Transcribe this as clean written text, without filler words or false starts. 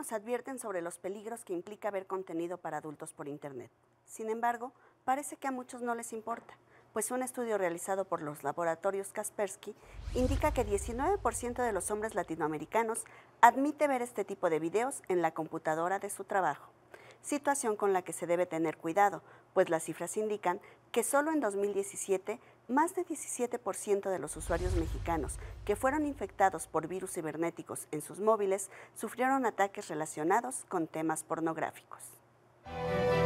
nos advierten sobre los peligros que implica ver contenido para adultos por Internet. Sin embargo, parece que a muchos no les importa, pues un estudio realizado por los laboratorios Kaspersky indica que 19% de los hombres latinoamericanos admite ver este tipo de videos en la computadora de su trabajo. Situación con la que se debe tener cuidado, pues las cifras indican que solo en 2017 más de 17% de los usuarios mexicanos que fueron infectados por virus cibernéticos en sus móviles sufrieron ataques relacionados con temas pornográficos.